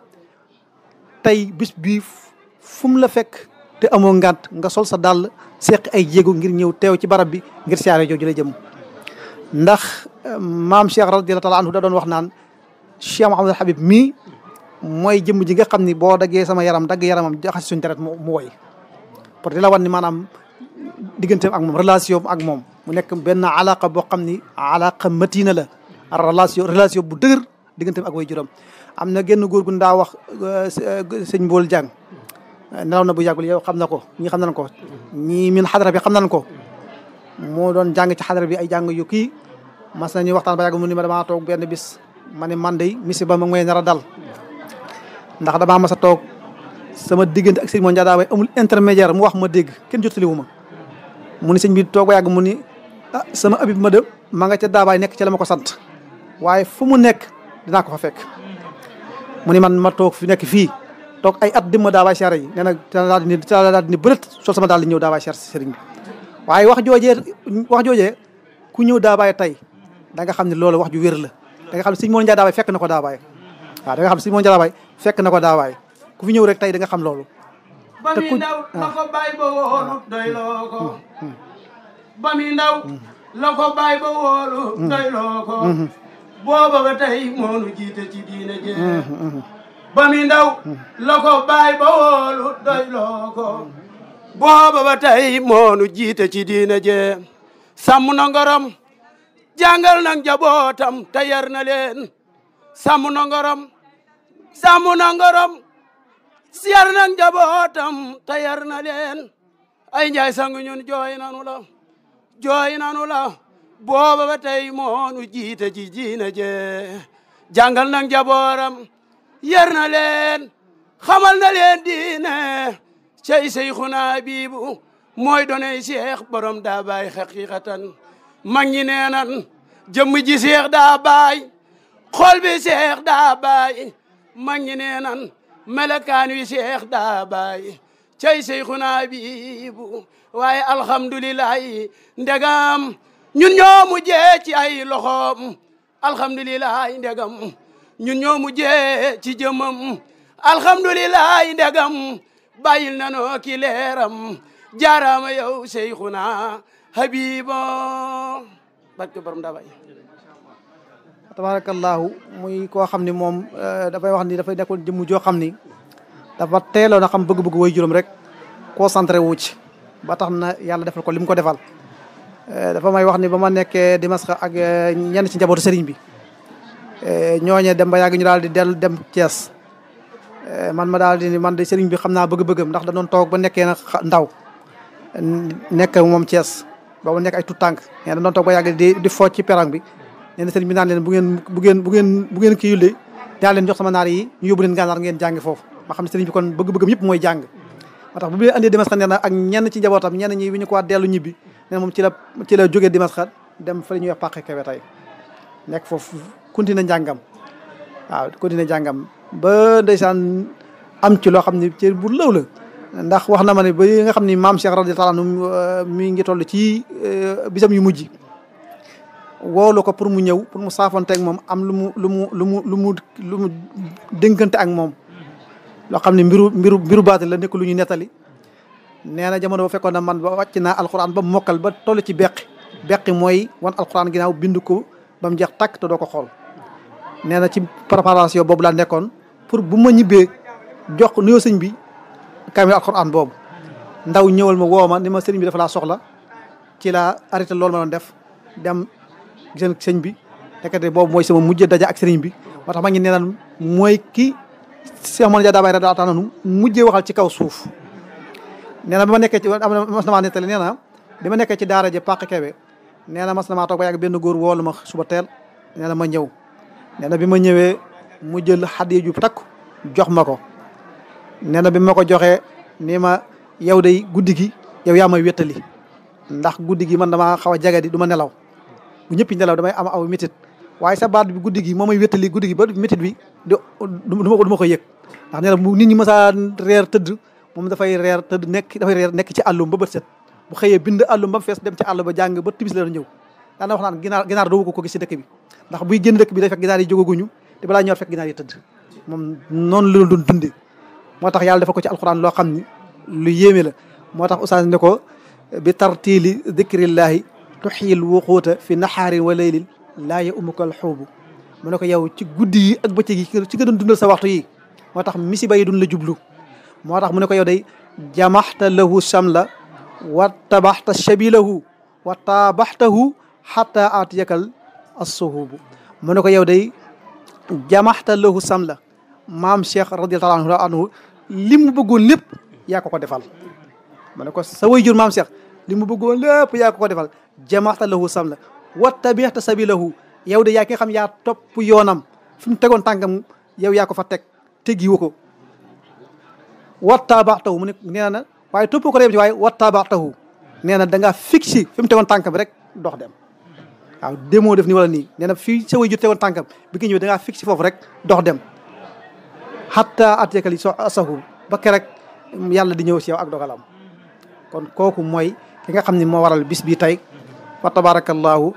tey bis bii fu mu la fekk te amoo ngant nga sol sa dàll seq ay jéego ngir ñëw teew ci barab bi ngir siyaare jooju la jëm ndax maam Cheikh radiyallahu taala anhu da doon wax naan Cheikh Mouhamadoul Habib mii mooy jëmm ji nga xam ni boo daggee sama yaram dagg yaramam jaxasi suñu deret mu mu woy pour di la wan ni maanaam digganteem ak moom relation ak moom mu nekk benn alaqa boo xam ni alaqa matina la relation relation bu dëgër digganteem ak way juróom am na genn góor gu ndaa wax sëñ Mbool Jàng nelaw na bu yàggul yow xam na ko ñi xam nañ ko ñi min xadara bi xam nañ ko moo doon jàng ci xadara bi ay jàng yu kii mas nañuy waxtaan ba yàgg mu ni ma damaa toog benn bis ma ne man de misi ba ma ngoy nar a dal ndax damaa mas a toog sama diggante ak sëñ Mor Ndiaye Dabaye amul intermédiaire mu wax ma dégg kenn jottaliwu ma mu ni sëñ bi toog ba yàgg mu ni ah sama abib ma de ma nga ca Dabaye nekk ca la ma ko sant waaye fu mu nekk dinaa ko fa fekk mu ni man ma toog fi nekk fii toog ay at dimma Dabaye siyaare yi nee na daal di daal di bërët sol sama daal di ñëw Dabaye siyaare si sëriñ bi waaye wax joojee wax joojee ku ñëw Dabaye tey da nga xam ne loolu wax ju wér la da nga xam ne sëñ Mor Ndiaye Dabaye fekk na ko Dabaye waaw da nga xam ne sëñ Mor Ndiaye Dabaye fekk na ko Dabaye ku fi ñëw rek tey da nga xam loolu ba mi ndaw la ko bàyyi ba wóolu doyloo ko ba mi ndaw la ko bàyyi ba wóolu doyloo ko booba ba tey moonu jiite ci diine jee ba mi ndaw la ko bàyyi ba wóolu doyloo ko booba ba tey moonu jiite ci diine jee sàmm na ngorom jàngal na njabootam te yar na leen sàmm na ngorom sàmm na ngorom yar na njabootam te yar na leen ay njaay sang ñun jooy nanu la jooy nanu la booba ba tey moonu jiite ci diine jee jàngal na njabootam yar na leen xamal na leen diine cey Seyxuna Abibu mooy donay Cheikh borom Dabaye xaqiqatan mag ñi nee nan jëmm ji Cheikh Dabaye xol bi Cheikh Dabaye mag ñi nee nan melakaan wi Cheikh Dabaye cey Seyxuna Abibu waaye alhamdulilahi ndegam ñun ñoo mujjee ci ay loxoom alhamdulilahi ndegam ñun ñoo mujjee ci jëmam alhamdulilahi ndegam bàyyil nanoo ki leeram jaaraama yow Seyxuna habibo barke borom daa bay tabarakallahu muy koo xam ni moom dafay wax ni dafay nekkoon jëmm joo xam ni dafa teeloon a xam bëgg-bëgg way juróom rek concentré wu ci ba tax na yàlla defal ko li mu ko defal dafa may wax ni ba ma nekkee Dimasqa ak ñenn ci njabootu sëriñ bi ñooñee dem ba yàgg ñu daal di dellu dem Thiès man ma daal di ni man de sëriñ bi xam naa bëgg-bëggam ndax da doon toog ba nekkee na ndaw nekk moom Thiès ba mu nekk ay tout tànk mais da doon toog ba yàgg di di foo ci perang bi nee na sëriñ bi naan leen bu ngeen bu ngeen bu ngeen bu ngeen kii yulee daa leen jox sama naar yi ñu yóbbu leen gànnaar ngeen jàngi foofu ma xam ne sëriñ bi kon bëgg-bëggam yëpp mooy jàng moo tax bu bi andee Dimasqa nee na ak ñenn ci njabootam ñenn ñi bi ñu ko waa dellu ñibbi nee na moom ci la ci la jógee Dimasqa dem fa la ñuy wax Pàqe Kebe tey nekk foofu continué njàngam waaw continué njàngam ba ndeysaan am ci loo xam ne ci bu lëw la ndax wax na ma ne ba nga xam ni maam Cheikh radiyallahu anhu mi ngi toll ci bisam yu mujj woolu ko pour mu ñëw pour mu saafonteeg moom am lu mu lu mu lu mu lu mu lu mu dénkante ak moom loo xam ne mbiru mbiru mbiru baati la nekk lu ñu nettali nee na jamono ba fekkoon na man ba wàcc naa alxuraan ba mokkal ba toll ci beqi beqi mooy wan alxuraan ginnaaw bind ko ba mu jeex tàkk te doo ko xool nee na ci préparation boobu laa nekkoon pour bu ma ñibbee jox nuyoo sëñ bi kaamil alxuraan boobu ndaw ñëwal ma woo ma ni ma sëriñ bi dafa laa soxla ci laa arrêté loolu ma doon def dem giseen sëñ bi nekkate boobu mooy sama mujj daja ak sëriñ bi moo tax ma ngi nee naan mooy ki Cheikh Mouhamadou Dia Dabay radiyallahu ta'ala anhu mujjee waxal ci kaw suuf nee na bi ma nekkee ci am na mas na maa nettali nee na bi ma nekkee ci daara ji Pàqe Kebe nee na mas na maa toog ba yàgg benn góor woolu ma suba teel nee na ma ñëw nee na bi ma ñëwee mu jël hadiya ju takku jox ma ko nee na bi ma ko joxee ni ma yow day guddi gi yow yaa may wéttali ndax guddi gi man damaa xaw a jagadi du ma nelaw bu ñëpp nelaw damay am aw métit waaye sa baat bi guddi gi moo may wéttali guddi gi ba métit bi du du ma ko yëg ndax nee na bu nit ñi mësaa reer tëdd moom dafay reer tëdd nekk dafay reer nekk ci àllum ba bët set bu xëyee bind àllum ba mu fees dem ci àll ba jàng ba tibis la ñëw daana wax naan ginaar ginaar doo ko ko gis ci dëkk bi ndax buy génn dëkk bi day fekk ginaar yi jógaguñu te balaa ñëw fekk ginaar yi tëdd moom noonu la doon dundee moo tax yàlla dafa ko ci alxuraan loo xam ni lu yéeme la moo tax ustaas ne ko bi tartiili dikrillahi tuxiil wuquuta fi naxaarin wa laylin laa ya umuka alxuubu mu ne ko yow ci guddi yi ak bëccëg yi ci nga doon dundal sa waxtu yi moo tax misiba yi duñ la jublu moo tax mu ne ko yow day jamaxta lahu samla wa tabaxta shabilahu wa tabaxtahu xata atiyakal assuhubu mu ne ko yow day jamaxta lahu samla maam Cheikh radiyallahu anhu li mu bëggoon lépp yaa ko ko defal mu ne ko sa waajur maam Cheikh li mu bëggoon lépp yaa ko ko defal jamaxta lahu samla wa tabaxta sabilahu yow de yaa ki nga xam yaa topp yoonam fi mu tegoon tànkam yow yaa ko fa teg teggiwu ko wattaabaxtahu mu ne nee na waaye topp ko dem ci waaye wattaabaxtahu nee na da ngaa fixé fi mu tegoon tànkam bi rek dox dem waaw demoo def ni wala nii nee na fii sa waajur tegoon tànkam bi nga ñëwee da ngaa fixé foofu rek dox dem xatta atekali so asahu ba kerek yàlla di ñëw si yow ak dogalam kon kooku mooy ki nga xam ne moo waral bis bi tey fa tabarakallahu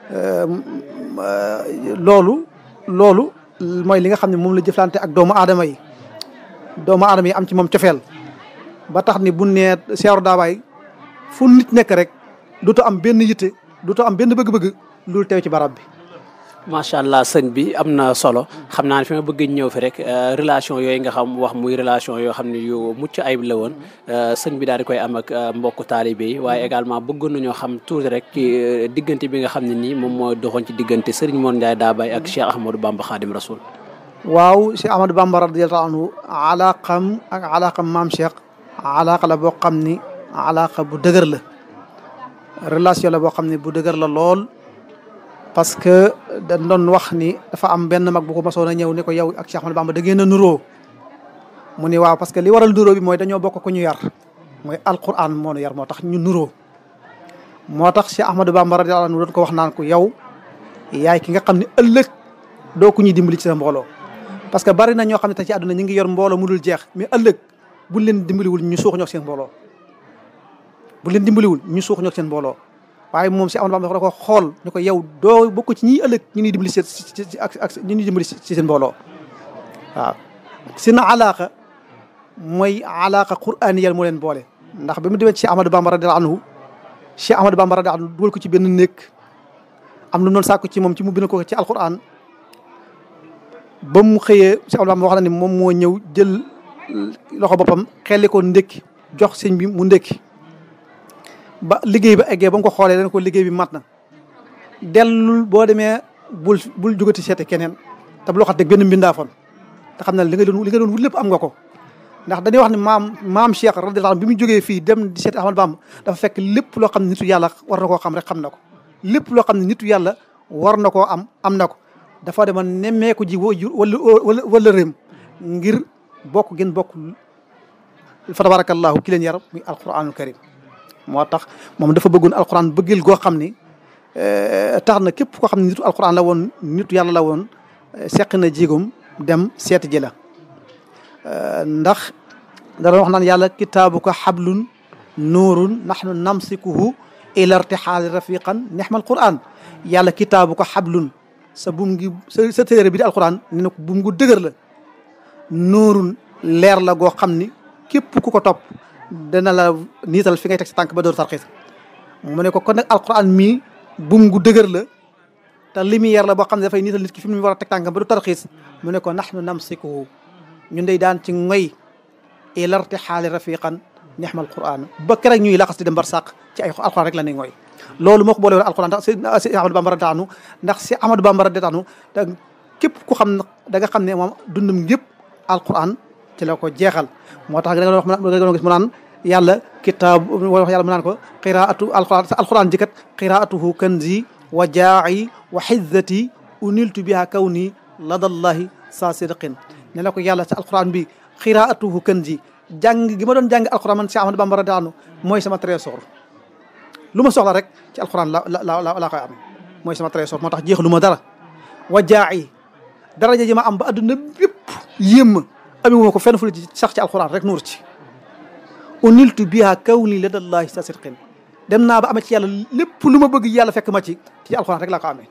loolu loolu mooy li nga xam ne moom la jëflante ak doomu aadama yi doomu aadama yi am ci moom cofeel ba tax ni bu nee Cheikh Dabaye fu nit nekk rek duto am benn yitte duto am benn bëgg-bëgg loolu teew ci barab bi macha allah sëñ bi am na solo xam naa ne fi ma bëgg ñëw fi rek relation yooyu nga xam wax muy relation yoo xam ne yu mucc ayib la woon sëñ bi daal di koy am ak mbokku taalibe yi waaye également bëggoon nañoo xam tuuti rek ci diggante bi nga xam ne nii moom mooy doxoon ci diggante Serigne Mor Ndiaye Dabaye ak Cheikh Ahmadou Bamba Khadim Rasoul. waaw Cheikh Ahmadou Bamba radiyallahu anhu alaaqam ak alaaqam maam Cheikh alaaqa la boo xam ni alaaqa bu dëgër la relation la boo xam ne bu dëgër la lool. parce que dañ doon wax ni dafa am benn mag bu ko mosoon a ñëw ni ko yow ak Cheikh Ahmadou Bamba da ngeen a nuroo mu ni waaw parce que li waral nuroo bi mooy dañoo bokk ku ñu yar mooy alquran moo nu yar moo tax ñu nuroo moo tax Cheikh Ahmadou Bamba radiyallahu anhu doon ko wax naan ko yow yaay ki nga xam ne ëllëg doo ku ñuy dimbali ci sa mbooloo parce que bari na ñoo xam ne te ci àdduna ñu ngi yor mbooloo mu dul jeex mais ëllëg buñ leen dimbaliwul ñu suux ñoo seen mbooloo bu leen dimbaliwul ñu suux ñoo seen mbooloo waaye moom si Ahmadou Bamba dafa ko xool ñu ko yow doo bokk ci ñi ëllëg ñu ñuy dimbali si ak ak ñu ñuy dimbali si seen mbooloo waaw seen alaaka mooy alaaka quraaniyal moo leen boole ndax bi mu demee ci Ahmadou Bamba radiyallahu anhu Cheikh Ahmadou Bamba radiyallahu anhu dugal ko ci benn néeg am lu mu doon sàkku ci moom ci mu bind ko ci alquran ba mu xëyee Cheikh Ahmadou Bamba wax na ni moom moo ñëw jël loxo boppam xelli ko ndékki jox sëñ bi mu ndékki ba liggéey ba eggee ba mu ko xoolee dañ ko liggéey bi mat na dellul boo demee bul bul jógati seete keneen te bu loo xam ne benn mbindaafoon te xam ne li nga doon li nga doon wut lépp am nga ko ndax dañuy wax ne maam maam Cheikh radiyallahu anhu bi mu jógee fii dem di seeti Ahmadou Bamba dafa fekk lépp loo xam ne nitu yàlla war na koo xam rek xam na ko lépp loo xam ne nitu yàlla war na koo am am na ko dafa dema nemmeeku ji wala wala wala réem ngir bokk gën bokk fa tabarakallahu ki leen yar muy alquranul karim moo tax moom dafa bëggoon alquran bëggil goo xam ni tax na képp koo xam ne nitu alquran la woon nitu yàlla la woon seq na jigum dem seeti ji la ndax da doon wax naan yàlla kitaabuka xablun nuurun nahnu namsikuhu ila irtixaali rafiqan nixmal quran yàlla kitaabuka xablun sa bum ngi sa sa téere bi di alquran ne na ko bum gu dëgër la nuurun leer la goo xam ni képp ku ko topp dana la niital fi ngay teg sa tànk ba door tarxiis mu ne ko kon nag alquran mii bum gu dëgër la te lumière la boo xam ne dafay niital nit ki fi mu war a teg tànk ba du tarxiis mu ne ko nahnu namsikuhu ñun day daan ci ngoy ila irtixaali rafiqan nixmal quran ba keroog ñuy laxas di dem bar sàq ci ay alquran rek la ne ngoy loolu moo ko boole woon alquran ndax si Ahmadou Bamba radiyallahu anhu ndax si Ahmadou Bamba radiyallahu anhu te képp ku xam da nga xam ne moom dundum yëpp alquran ci la ko jeexal moo tax da nga wax da nga gis mu naan yàlla kitaab wax yàlla mu naan ko qiraatu alquran sa alquran jikat qiraatuhu kanzi wa jaa'i wa xizzati uniltu biha kawni ladallahi sa sidqin ne la ko yàlla sa alquran bi qiraatuhu kanzi jàng gi ma doon jàng alquran man si Ahmadou Bamba radiyallahu anhu mooy sama trésor lu ma soxla rek ci alquran la la la laa koy am mooy sama trésor moo tax jeexlu ma dara wa jaa'i daraja ji ma am ba adduna bépp yéem ma amee ko fenn fu ci sax ci alquran rek nuur ci uniltu biha kawni ladallahi sa sidqin dem naa ba amee ci yàlla lépp lu ma bëgg yàlla fekk ma ci ci alquran rek laa ko amee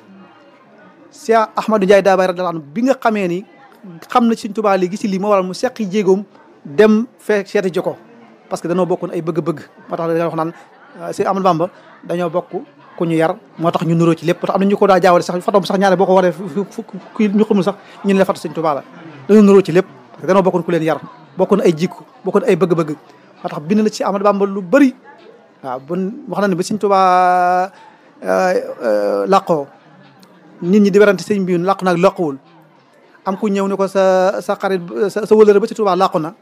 Cheikh Ahmadou Ndiaye Dabaye radiyallahu anhu bi nga xamee ni xam na Sëriñ Tuubaa léegi ci lii moo waral mu seqi jéegoom dem fekk seeti ji ko parce que dañoo bokkoon ay bëgg-bëgg moo tax da wax naan si Ahmadou Bamba dañoo bokk ku ñu yar moo tax ñu nuroo ci lépp tax am na ñu ko daa jaawale sax fatom sax ñaare boo ko waree ku ñu xamul sax ñu ne la fatu Sëriñ Tuubaa la dañoo nuroo ci lépp parce que dañoo bokkoon ku leen yar bokkoon ay jikko bokkoon ay bëgg-bëgg moo tax bind na ci Ahmadou Bamba lu bëri waaw bon wax na ne ba Sëriñ Tuubaa làqoo nit ñi di werante sëñ bi làqu naag làquwul am ku ñëw ne ko sa sa xarit sa sa wëlëre ba ci Tuubaa làqu na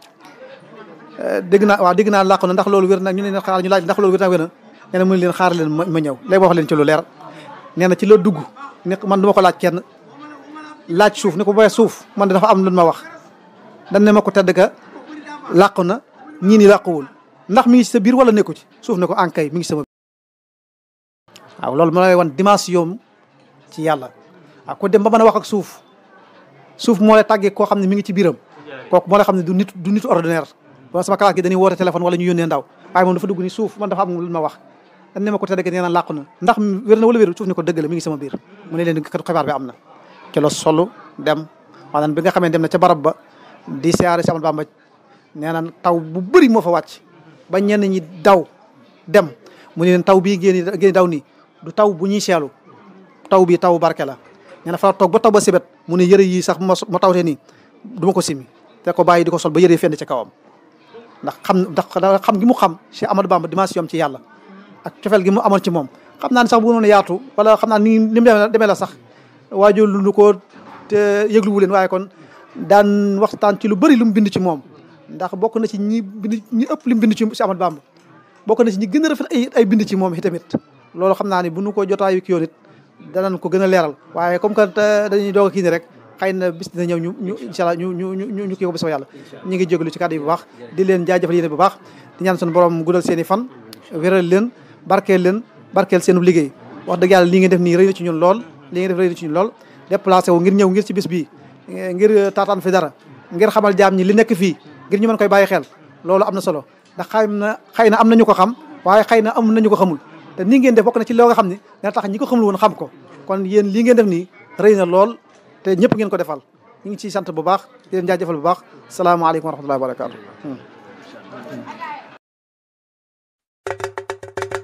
dégg naa waaw dégg naa làqu na ndax loolu wér na ñu ne leen xaar ñu laaj ndax loolu wér na wér na nee na mu ne leen xaar leen ma ñëw léegi ma wax leen ci lu leer nee na ci la dugg ne man du ma ko laaj kenn laaj suuf ne ko booyee suuf man dafa am lu ma wax dañ ne ma ko tedd ka làqu na ñii ni làquwul ndax mi ngi ci sa biir wala nekku ci suuf ne ko ankay mi ngi sama waaw loolu ma lay wan dimension ci yàlla waaw ko dem ba mën a wax ak suuf suuf moo lay tàggee koo xam ne mi ngi ci biiram kooku moo lay xam ne du nit du nit ordinaire bon sama classe gi dañuy woote téléphone wala ñu yónnee ndaw waaye moom dafa dugg ni suuf man dafa am lu ma wax dañ ne ma ko tedd nee na làqu na ndax wér na wala wér suuf ne ko dëgg la mi ngi sama biir mu ne leen kat xibaar bi am na ci la solo dem maanaam bi nga xamee dem na ca barab ba di siyaare si Ahmadou Bamba nee na taw bu bëri moo fa wàcc ba ñenn ñi daw dem mu ne leen taw bii génn génn daw nii du taw bu ñuy seelu taw bi taw barke la nee na fa toog ba taw ba sibet mu ne yëre yi sax ma ma tawtee nii du ma ko simi te ko bàyyi di ko sol ba yëre fenn ci kawam ndax xam ndax xam gi mu xam Cheikh Ahmadou Bamba dimension ci yàlla ak cofeel gi mu amoon ci moom xam naa ne sax bu noonu yaatu wala xam naa ni ni mu demee la sax waajur lu ko te yëgluwu leen waaye kon daan waxtaan ci lu bëri lu mu bind ci moom ndax bokk na ci ñi bind ñi ëpp li mu bind ci Cheikh Ahmadou Bamba bokk na ci ñi gën a rafet ay ay bind ci moom itamit loolu xam naa ne bu nu ko jotaayu ki yoon it danañ ko gën a leeral waaye comme que dañuy doog a kii ni rek xëy na bis dina ñëw ñu ñu incha allah ñu ñu ñu ñu kii ko bis ba yàlla ñu ngi jégalu ci kàddu yi bu baax di leen jaajëfal yéen bu baax di ñaan suñu borom guddal seen i fan wéral leen barkeel leen barkeel seen liggéey wax dëgg yàlla li ngeen def nii rëy na ci ñun lool li ngeen def rëy na ci ñun lool déplacé wu ngir ñëw ngir ci bis bii ngir taataan fi dara ngir xamal jaam ñi li nekk fii ngir ñu mën koy bàyyi xel loolu am na solo ndax xëy na xëy na am nañu ko xam waaye xëy na am nañu ko xamul te nii ngeen def bokk na ci loo nga xam ne dina tax ñi ko xamul woon xam ko kon yéen lii ngeen def nii rëy na lool te ñëpp ngeen ko defal ñu ngi ciy sant bu baax di leen jaajëfal bu baax salaamaaleykum wa rahmatullahi wa barakaatu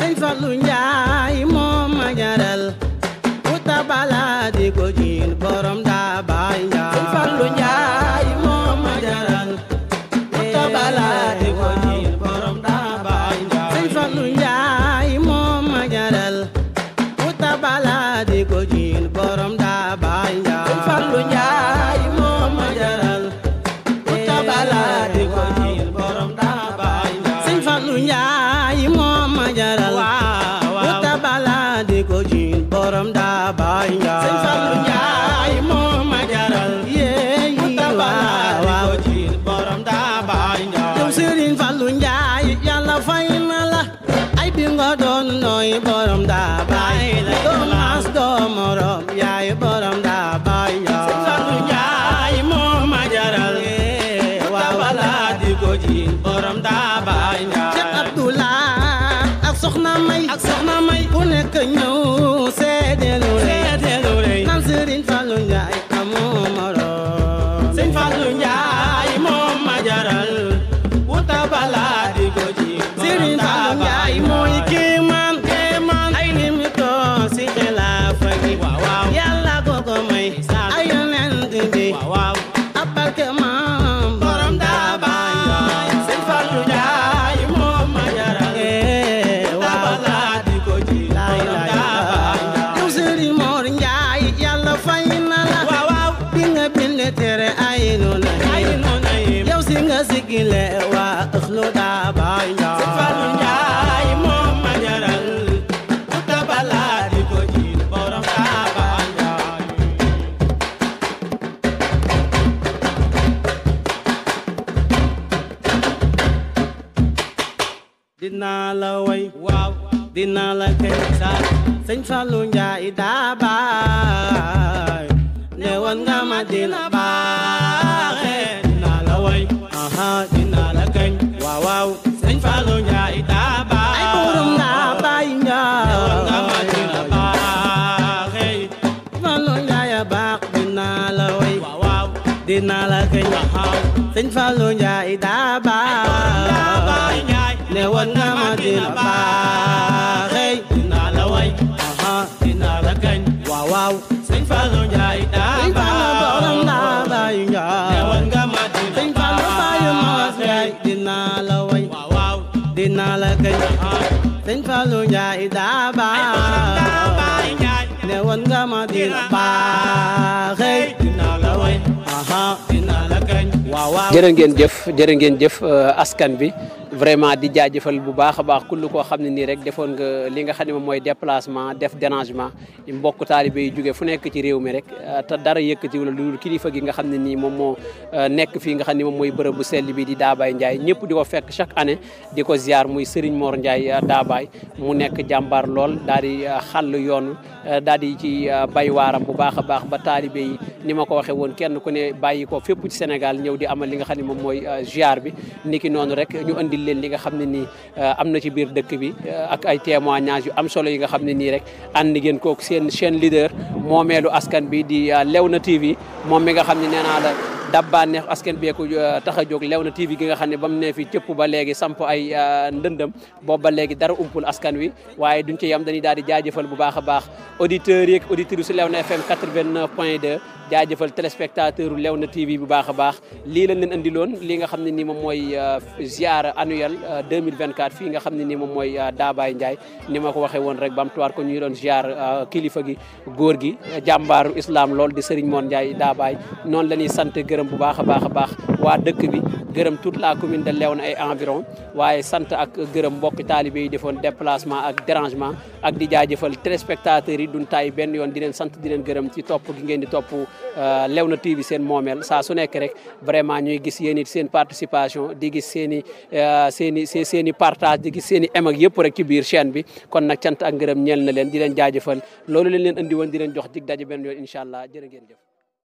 Sëñ Fallu Njaay moo ma jaral uta bala di ko jiin borom daa baay Njaay Sëñ Fallu Njaay moo ma jaral uta bala di ko jiin borom daa baay Njaay Sëñ Fallu Njaay moo ma jaral uta bala di ko jiin borom daa baay Njaay Sëñ Fallu Njaay moo ma jaral uta bala di ko jiin borom daa baay Njaay Sëñ Fallu Njaay moo ma jaral uta bala di ko jiin borom daa baay Njaay Sëñ Fallu Njaay moo ma jaral uta bala di ko jiin borom daa baay Njaay yow Sëriñ Fallu Njaay Yàlla fay na la ay bi nga doon nooy borom daa baay doo maas doo morom yaay borom daa baay Njaay Sëñ Fallu Njaay moo ma jaral uta bala di ko jiin borom daa baay Njaay Cheikh Abdoulaye ak soxna May ak soxna May ku nekk ñëw seedeelu rëy naan Sëriñ Fallu Njaay amoo morom Sëñ Fallu Njaay moo ma jaral uta bala di ko jiin Sëriñ Fallu Njaay mooy kéemaan kéemaan ay limito si xilaafa gi Yàlla ko ko may ay yonent bi ab barke maam borom daa baay Njaay Sëñ Fallu Njaay moo ma jaral uta bala di ko jiin borom daa baay Njaay yow Sëriñ Moor Njaay Yàlla fay na la bi nga bind tere ay noona yow si nga sigile waa ëxlu daa baay Njaay Sëñ Fallu Njaay moo ma jaral uta bala di ko jiin borom daa baay Njaay dinaa la way waaw dinaa la kay saal Sëñ Fallu Njaay daa baay ne woon nga ma dina baaxe dinaa la way aha dinaa la kañ waaw waaw Sëñ Fallu Njaay daa baay ay borom daa baay Njaay ne woon nga ma dina baaxe Fallu Njaay a baax dinaa la way waaw waaw dinaa la kañ aha Sëñ Fallu Njaay daa baay ne woon nga ma dina baaxe dinaa la way aha dinaa la kañ waaw waaw Sëñ Fallu Njaay daa baay borom daa baay Njaay ne woon nga ma dina Sëñ Fallu baayu Maas Njaay dinaa la way waaw waaw dinaa la kañ Sëñ Fallu Njaay daa baay ne woon nga ma dina baaxe dinaa la way aha dinaa la kañ waaw waaw jërë ngeen jëf jërë ngeen jëf askan bi vraiment di jaajëfal bu baax a baax kullu koo xam ne nii rek defoon nga li nga xam ne moom mooy déplacement def dérangement mbokk taalibe yi jóge fu nekk ci réew mi rek te dara yëkkati wala lu kilifa gi nga xam ne nii moom moo nekk fii nga xam ne moom mooy bërëb bu sell bi di Daabaay Njaay ñëpp di ko fekk chaque année di ko ziar muy Serigne Mor Ndiaye Daabaay mu nekk jàmbaar lool daal di xàll yoon daal di ci bay waaram bu baax a baax ba taalibe yi ni ma ko waxee woon kenn ku ne bàyyi ko fépp ci Sénégal ñëw di amal li nga xam ne moom mooy ziar bi niki noonu rek ñu andil leen li nga xam ne nii am na ci biir dëkk bi ak ay témoignages yu am solo yi nga xam ne nii rek ànd ngeen kook seen chaîne leader moomeelu askan bi di Léona T V moom mi nga xam ne nee naa la dabbaa neex askan beeku tax a jóg Léona T V gi nga xam ne ba mu ne fi cëpp ba léegi samp ay ndëndëm boobu ba léegi dara umpul askan wi waaye duñ ci yam dañuy daal di jaajëfal bu baax a baax auditeurs yeeg auditrices su Léona F M quatre-vingt-neuf point deux jaajëfal téléspectateur u Léona T V bu baax a baax lii lañ leen andiloon li nga xam ne nii moom mooy ziar annuel deux mille vingt-quatre fii nga xam ne nii moom mooy Daabaay Njaay ni ma ko waxee woon rek bamtuwaat ko ñu doon ziar kilifa gi góor gi jàmbaaru islam lool di Serigne Mor Ndiaye Daabaay noonu la ñuy sant gërëm bu baax a baax a baax waa dëkk bi gërëm toute la commune de Léona ay environ waaye sant ak gërëm mbokki taalibe yi defoon déplacement ak dérangement ak di jaajëfal téléspectateurs yi duñ taay benn yoon di leen sant di leen gërëm ci topp gi ngeen di topp Léona T V seen moomeel saa su nekk rek vraiment ñuy gis yéen it seen participation di gis seen i seen i seen i partage di gis seen i em ak yëpp rek ci biir chaîne bi kon nag cant ak ngërëm ñeel na leen di leen jaajëfal loolu leen leen andi woon di leen jox dig daje benn yoon incha allah jërë ngeen jëf